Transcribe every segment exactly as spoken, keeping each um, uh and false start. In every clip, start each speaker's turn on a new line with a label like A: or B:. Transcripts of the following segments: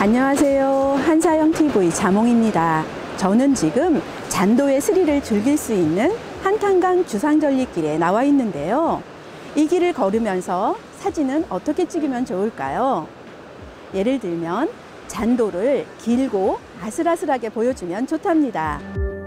A: 안녕하세요. 한사형티비 자몽입니다. 저는 지금 잔도의 스릴을 즐길 수 있는 한탄강 주상절리길에 나와 있는데요. 이 길을 걸으면서 사진은 어떻게 찍으면 좋을까요? 예를 들면 잔도를 길고 아슬아슬하게 보여주면 좋답니다.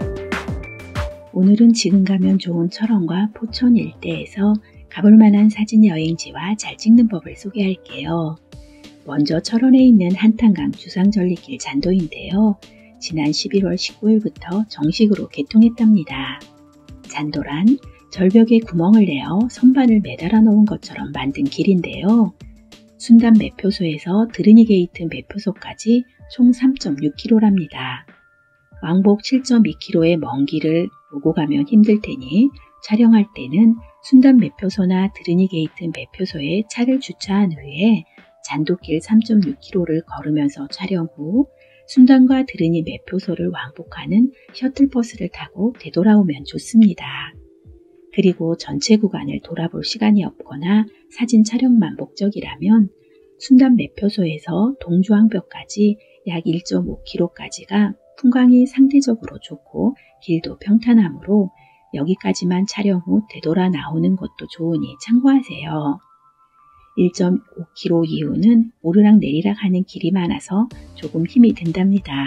B: 오늘은 지금 가면 좋은 철원과 포천 일대에서 가볼 만한 사진 여행지와 잘 찍는 법을 소개할게요. 먼저 철원에 있는 한탄강 주상절리길 잔도인데요. 지난 십일월 십구일부터 정식으로 개통했답니다. 잔도란 절벽에 구멍을 내어 선반을 매달아 놓은 것처럼 만든 길인데요. 순단 매표소에서 드르니 게이트 매표소까지 총 삼 점 육 킬로미터랍니다. 왕복 칠 점 이 킬로미터의 먼 길을 오고 가면 힘들 테니 촬영할 때는 순단 매표소나 드르니 게이트 매표소에 차를 주차한 후에 잔도길 삼 점 육 킬로미터를 걸으면서 촬영 후 순단과 드르니 매표소를 왕복하는 셔틀버스를 타고 되돌아오면 좋습니다. 그리고 전체 구간을 돌아볼 시간이 없거나 사진 촬영만 목적이라면 순단 매표소에서 동주왕벽까지 약 일 점 오 킬로미터까지가 풍광이 상대적으로 좋고 길도 평탄하므로 여기까지만 촬영 후 되돌아 나오는 것도 좋으니 참고하세요. 일 점 오 킬로미터 이후는 오르락 내리락 하는 길이 많아서 조금 힘이 든답니다.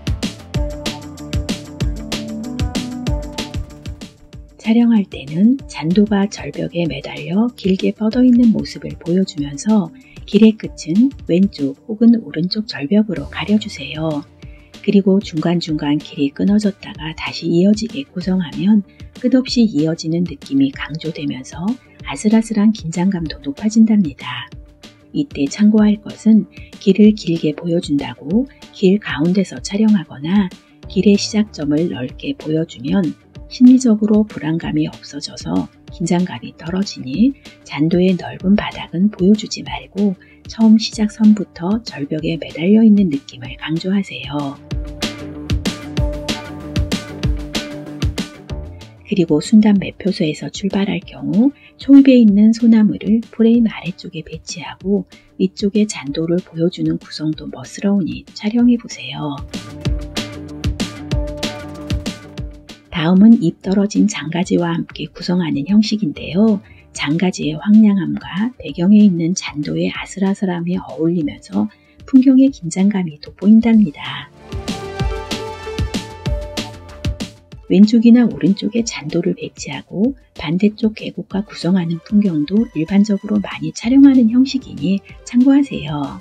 B: 촬영할 때는 잔도가 절벽에 매달려 길게 뻗어 있는 모습을 보여주면서 길의 끝은 왼쪽 혹은 오른쪽 절벽으로 가려주세요. 그리고 중간중간 길이 끊어졌다가 다시 이어지게 고정하면 끝없이 이어지는 느낌이 강조되면서 아슬아슬한 긴장감도 높아진답니다. 이때 참고할 것은 길을 길게 보여준다고 길 가운데서 촬영하거나 길의 시작점을 넓게 보여주면 심리적으로 불안감이 없어져서 긴장감이 떨어지니 잔도의 넓은 바닥은 보여주지 말고 처음 시작선부터 절벽에 매달려 있는 느낌을 강조하세요. 그리고 순단 매표소에서 출발할 경우 초입에 있는 소나무를 프레임 아래쪽에 배치하고 위쪽에 잔도를 보여주는 구성도 멋스러우니 촬영해보세요. 다음은 잎 떨어진 장가지와 함께 구성하는 형식인데요. 장가지의 황량함과 배경에 있는 잔도의 아슬아슬함이 어울리면서 풍경의 긴장감이 돋보인답니다. 왼쪽이나 오른쪽에 잔도를 배치하고 반대쪽 계곡과 구성하는 풍경도 일반적으로 많이 촬영하는 형식이니 참고하세요.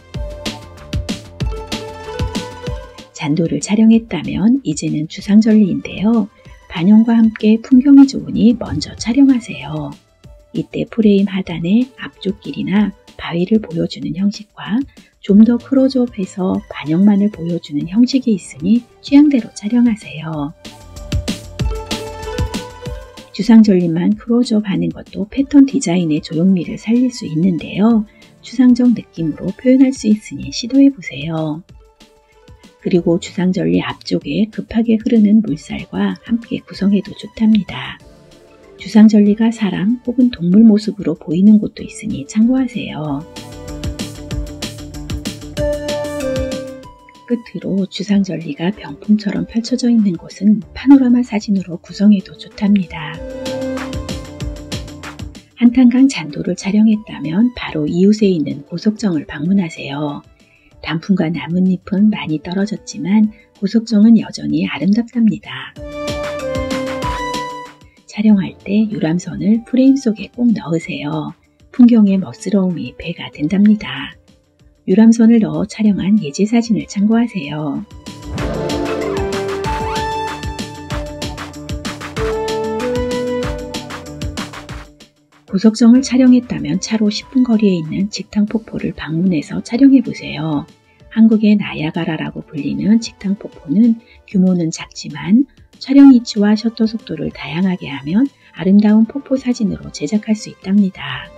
B: 잔도를 촬영했다면 이제는 주상절리인데요. 반영과 함께 풍경이 좋으니 먼저 촬영하세요. 이때 프레임 하단에 앞쪽 길이나 바위를 보여주는 형식과 좀 더 클로즈업해서 반영만을 보여주는 형식이 있으니 취향대로 촬영하세요. 주상절리만 클로즈업 하는 것도 패턴 디자인의 조형미를 살릴 수 있는데요. 추상적 느낌으로 표현할 수 있으니 시도해보세요. 그리고 주상절리 앞쪽에 급하게 흐르는 물살과 함께 구성해도 좋답니다. 주상절리가 사람 혹은 동물 모습으로 보이는 곳도 있으니 참고하세요. 끝으로 주상절리가 병풍처럼 펼쳐져 있는 곳은 파노라마 사진으로 구성해도 좋답니다. 한탄강 잔도를 촬영했다면 바로 이웃에 있는 고석정을 방문하세요. 단풍과 나뭇잎은 많이 떨어졌지만 고석정은 여전히 아름답답니다. 촬영할 때 유람선을 프레임 속에 꼭 넣으세요. 풍경의 멋스러움이 배가 된답니다. 유람선을 넣어 촬영한 예제 사진을 참고하세요. 고석정을 촬영했다면 차로 십 분 거리에 있는 직탕폭포를 방문해서 촬영해보세요. 한국의 나야가라라고 불리는 직탕폭포는 규모는 작지만 촬영 위치와 셔터 속도를 다양하게 하면 아름다운 폭포 사진으로 제작할 수 있답니다.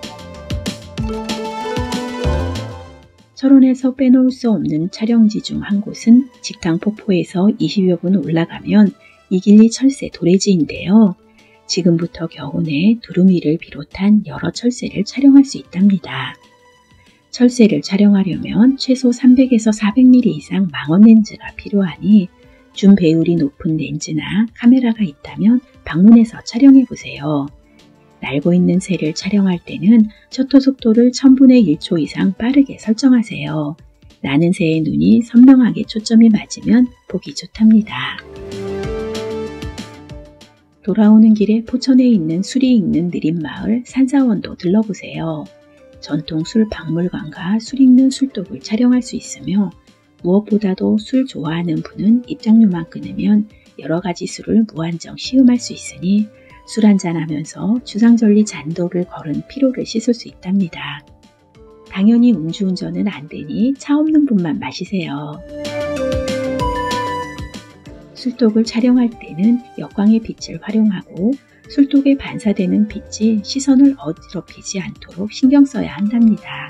B: 철원에서 빼놓을 수 없는 촬영지 중 한 곳은 직탕폭포에서 이십여 분 올라가면 이길리 철새 도래지인데요. 지금부터 겨우내 두루미를 비롯한 여러 철새를 촬영할 수 있답니다. 철새를 촬영하려면 최소 삼백에서 사백 밀리미터 이상 망원 렌즈가 필요하니 줌 배율이 높은 렌즈나 카메라가 있다면 방문해서 촬영해보세요. 날고 있는 새를 촬영할 때는 셔터 속도를 천분의 일 초 이상 빠르게 설정하세요. 나는 새의 눈이 선명하게 초점이 맞으면 보기 좋답니다. 돌아오는 길에 포천에 있는 술이 익는 느린 마을 산사원도 들러보세요. 전통 술 박물관과 술 익는 술독을 촬영할 수 있으며 무엇보다도 술 좋아하는 분은 입장료만 끊으면 여러가지 술을 무한정 시음할 수 있으니 술 한잔 하면서 주상절리 잔도를 걸은 피로를 씻을 수 있답니다. 당연히 음주운전은 안 되니 차 없는 분만 마시세요. 술독을 촬영할 때는 역광의 빛을 활용하고 술독에 반사되는 빛이 시선을 어지럽히지 않도록 신경 써야 한답니다.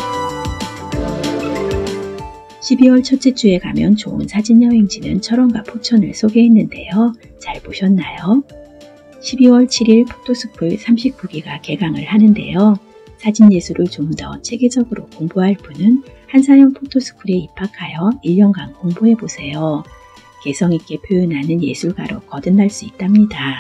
B: 십이월 첫째 주에 가면 좋은 사진여행지는 철원과 포천을 소개했는데요. 잘 보셨나요? 십이월 칠일 포토스쿨 삼십구 기가 개강을 하는데요. 사진예술을 좀 더 체계적으로 공부할 분은 한사형 포토스쿨에 입학하여 일 년간 공부해보세요. 개성있게 표현하는 예술가로 거듭날 수 있답니다.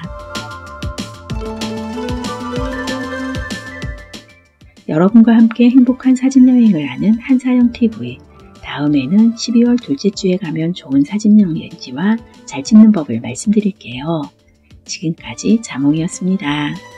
B: 여러분과 함께 행복한 사진여행을 하는 한사형 티비. 다음에는 십이월 둘째 주에 가면 좋은 사진여행지와 잘 찍는 법을 말씀드릴게요. 지금까지 자몽이었습니다.